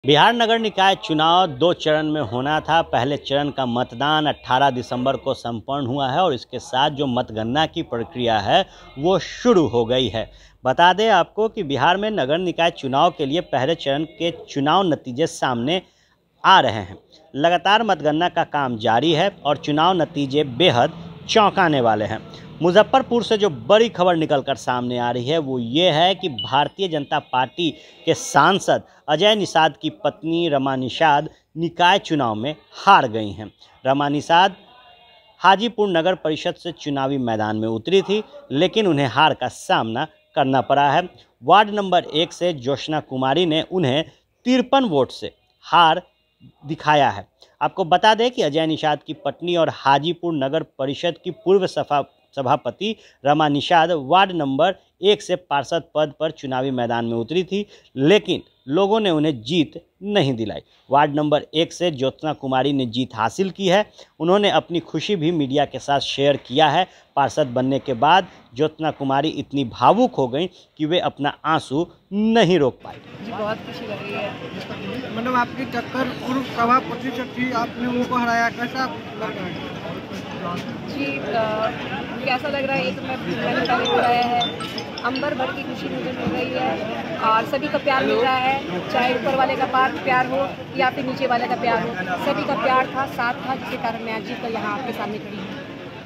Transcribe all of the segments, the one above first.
बिहार नगर निकाय चुनाव 2 चरण में होना था। पहले चरण का मतदान 18 दिसंबर को संपन्न हुआ है और इसके साथ जो मतगणना की प्रक्रिया है वो शुरू हो गई है। बता दें आपको कि बिहार में नगर निकाय चुनाव के लिए पहले चरण के चुनाव नतीजे सामने आ रहे हैं। लगातार मतगणना का काम जारी है और चुनाव नतीजे बेहद चौंकाने वाले हैं। मुजफ्फरपुर से जो बड़ी खबर निकलकर सामने आ रही है वो ये है कि भारतीय जनता पार्टी के सांसद अजय निषाद की पत्नी रमा निषाद निकाय चुनाव में हार गई हैं। रमा निषाद हाजीपुर नगर परिषद से चुनावी मैदान में उतरी थी, लेकिन उन्हें हार का सामना करना पड़ा है। वार्ड नंबर 1 से ज्योत्सना कुमारी ने उन्हें 53 वोट से हार दिखाया है। आपको बता दें कि अजय निषाद की पत्नी और हाजीपुर नगर परिषद की पूर्व सभापति रमा निषाद वार्ड नंबर 1 से पार्षद पद पर चुनावी मैदान में उतरी थी, लेकिन लोगों ने उन्हें जीत नहीं दिलाई। वार्ड नंबर 1 से ज्योत्सना कुमारी ने जीत हासिल की है। उन्होंने अपनी खुशी भी मीडिया के साथ शेयर किया है। पार्षद बनने के बाद ज्योत्सना कुमारी इतनी भावुक हो गई कि वे अपना आंसू नहीं रोक पाई। जी बहुत खुशी लग रही है। मतलब आपकी टक्कर पूर्व सभापति से थी, आपने उनको हराया, कैसा लग रहा है? जी कैसा लग रहा है ये तो मैंने पहले बताया है। अंबर भर की खुशी मुझे मिल रही है और सभी का प्यार मिल रहा है, चाहे ऊपर वाले का प्यार हो या फिर नीचे वाले का प्यार हो, सभी का प्यार था, साथ था, जिसके कारण मैं आज जीत कर यहाँ आपके सामने खड़ी हूँ।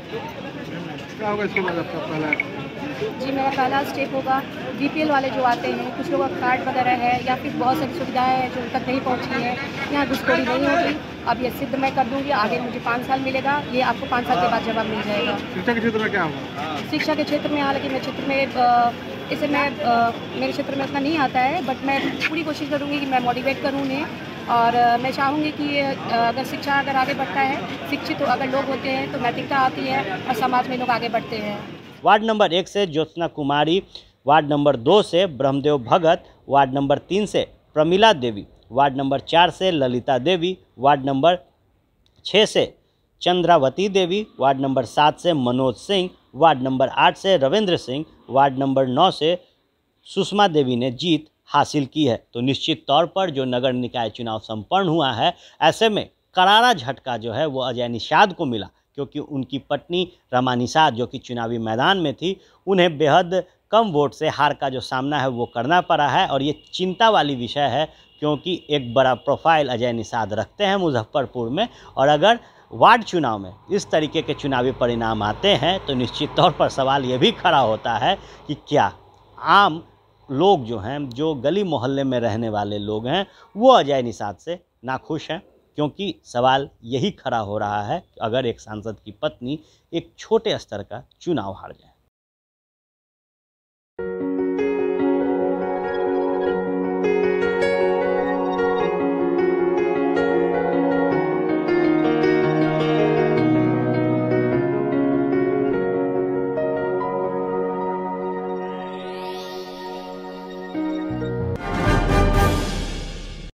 क्या होगा इसके बाद आपका पहला? जी मेरा पहला स्टेप होगा, बीपीएल वाले जो आते हैं, कुछ लोगों का कार्ड वगैरह है या फिर बहुत सारी सुविधाएं हैं जो उन तक नहीं पहुंची है, यहाँ घुसखोरी नहीं होगी। अब ये सिद्ध मैं कर दूंगी, आगे मुझे 5 साल मिलेगा, ये आपको 5 साल के बाद जवाब मिल जाएगा। शिक्षा के क्षेत्र में क्या होगा? शिक्षा के क्षेत्र में हालांकि मेरे क्षेत्र में मेरे क्षेत्र में उतना नहीं आता है, बट मैं पूरी कोशिश करूँगी कि मैं मोटिवेट करूँ उन्हें और मैं चाहूँगी कि अगर शिक्षा अगर आगे बढ़ता है, शिक्षित अगर लोग होते हैं तो नैतिकता आती है और समाज में लोग आगे बढ़ते हैं। वार्ड नंबर 1 से ज्योत्सना कुमारी, वार्ड नंबर 2 से ब्रह्मदेव भगत, वार्ड नंबर 3 से प्रमिला देवी, वार्ड नंबर 4 से ललिता देवी, वार्ड नंबर 6 से चंद्रावती देवी, वार्ड नंबर 7 से मनोज सिंह, वार्ड नंबर 8 से रविंद्र सिंह, वार्ड नंबर 9 से सुषमा देवी ने जीत हासिल की है। तो निश्चित तौर पर जो नगर निकाय चुनाव संपन्न हुआ है, ऐसे में करारा झटका जो है वो अजय निषाद को मिला, क्योंकि उनकी पत्नी रमा निषाद जो कि चुनावी मैदान में थी, उन्हें बेहद कम वोट से हार का जो सामना है वो करना पड़ा है। और ये चिंता वाली विषय है, क्योंकि एक बड़ा प्रोफाइल अजय निषाद रखते हैं मुजफ्फरपुर में, और अगर वार्ड चुनाव में इस तरीके के चुनावी परिणाम आते हैं तो निश्चित तौर पर सवाल ये भी खड़ा होता है कि क्या आम लोग जो हैं, जो गली मोहल्ले में रहने वाले लोग हैं, वो अजय निषाद से नाखुश हैं। क्योंकि सवाल यही खड़ा हो रहा है, अगर एक सांसद की पत्नी एक छोटे स्तर का चुनाव हार जाए।